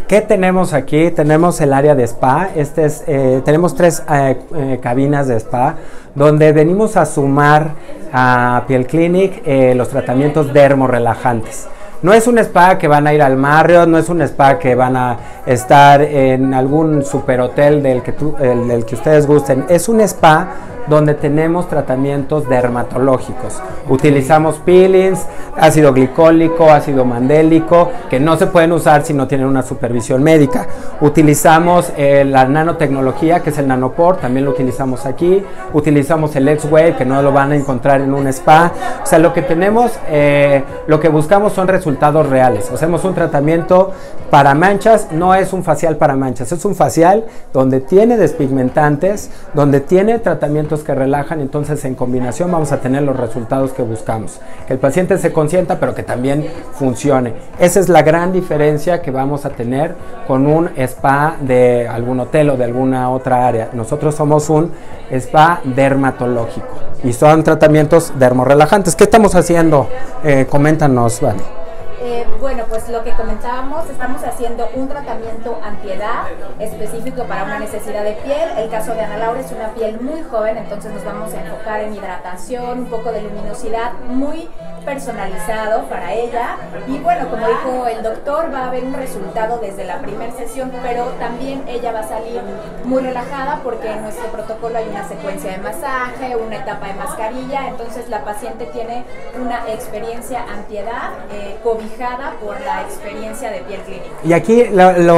¿Qué tenemos aquí? Tenemos el área de spa. Tenemos 3 cabinas de spa donde venimos a sumar a Piel Clinic los tratamientos dermorelajantes. No es un spa que van a ir al Marriott, no es un spa que van a estar en algún superhotel del que ustedes gusten. Es un spa donde tenemos tratamientos dermatológicos. Utilizamos peelings, ácido glicólico, ácido mandélico, que no se pueden usar si no tienen una supervisión médica. Utilizamos la nanotecnología, que es el nanopore, también lo utilizamos aquí. Utilizamos el X-Wave, que no lo van a encontrar en un spa. O sea, lo que tenemos, lo que buscamos son resultados reales. Hacemos un tratamiento para manchas, no es un facial para manchas, es un facial donde tiene despigmentantes, donde tiene tratamientos que relajan, entonces en combinación vamos a tener los resultados que buscamos. Que el paciente se consienta, pero que también funcione. Esa es la gran diferencia que vamos a tener con un spa de algún hotel o de alguna otra área. Nosotros somos un spa dermatológico y son tratamientos dermorelajantes. ¿Qué estamos haciendo? Coméntanos, Vale. Bueno, pues lo que comentábamos, estamos haciendo un tratamiento antiedad específico para una necesidad de piel. El caso de Ana Laura es una piel muy joven, entonces nos vamos a enfocar en hidratación, un poco de luminosidad, muy personalizado para ella. Y bueno, como dijo el doctor, va a haber un resultado desde la primera sesión, pero también ella va a salir muy relajada porque en nuestro protocolo hay una secuencia de masaje, una etapa de mascarilla, entonces la paciente tiene una experiencia antiedad cobijada por la experiencia de Piel Clinic. Y aquí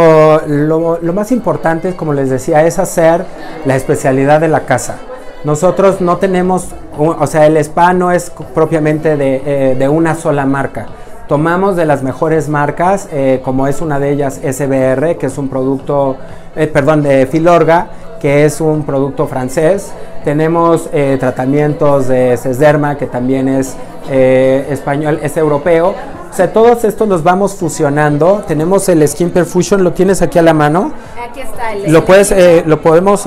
lo más importante, como les decía, es hacer la especialidad de la casa. Nosotros no tenemos, o sea, el spa no es propiamente de una sola marca. Tomamos de las mejores marcas, como es una de ellas SBR, que es un producto, de Filorga, que es un producto francés. Tenemos tratamientos de Sesderma, que también es español, es europeo. O sea, todos estos los vamos fusionando. Tenemos el Skin Perfusion, ¿lo tienes aquí a la mano? Aquí está el... Lo podemos...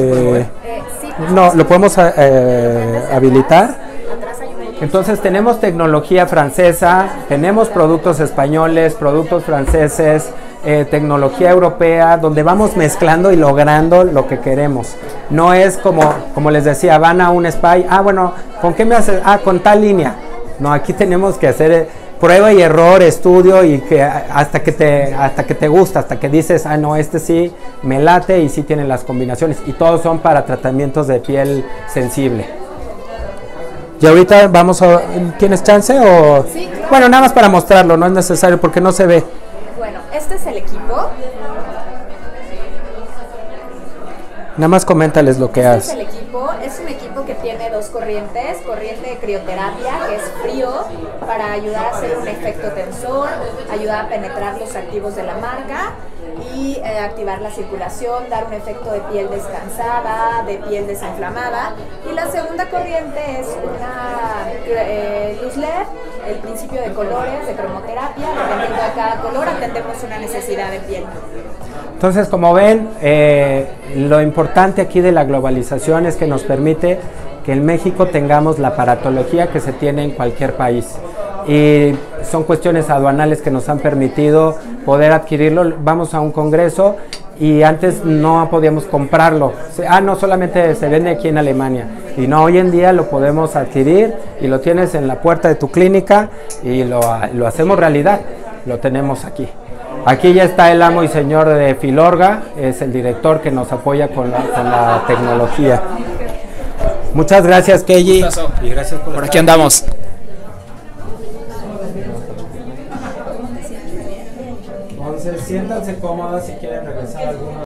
lo podemos habilitar. Entonces tenemos tecnología francesa, tenemos productos españoles, productos franceses, tecnología europea, donde vamos mezclando y logrando lo que queremos. No es como les decía, van a un spa y, bueno, ¿con qué me haces? Con tal línea. No, aquí tenemos que hacer prueba y error, estudio, y que hasta que te gusta, hasta que dices, no, este sí me late y sí tiene las combinaciones. Y todos son para tratamientos de piel sensible. Y ahorita ¿tienes chance o...? Sí, claro. Bueno, nada más para mostrarlo, no es necesario porque no se ve. Bueno, este es el equipo. Nada más coméntales lo que hace. Este es el equipo, es un equipo que tiene 2 corrientes, corriente de crioterapia, que es frío, para ayudar a hacer un efecto tensor, ayudar a penetrar los activos de la marca y activar la circulación, dar un efecto de piel descansada, de piel desinflamada. Y la segunda corriente es una luz LED, el principio de colores, de cromoterapia, dependiendo de cada color atendemos una necesidad de piel. Entonces, como ven, lo importante aquí de la globalización es que nos permite que en México tengamos la aparatología que se tiene en cualquier país. Y son cuestiones aduanales que nos han permitido poder adquirirlo. Vamos a un congreso y antes no podíamos comprarlo. No, solamente se vende aquí en Alemania. Y no, hoy en día lo podemos adquirir y lo tienes en la puerta de tu clínica y lo hacemos realidad. Lo tenemos aquí. Aquí ya está el amo y señor de Filorga, es el director que nos apoya con la tecnología. Muchas gracias, Keiji. Y gracias por aquí andamos. Entonces, siéntanse cómodas si quieren regresar a alguno.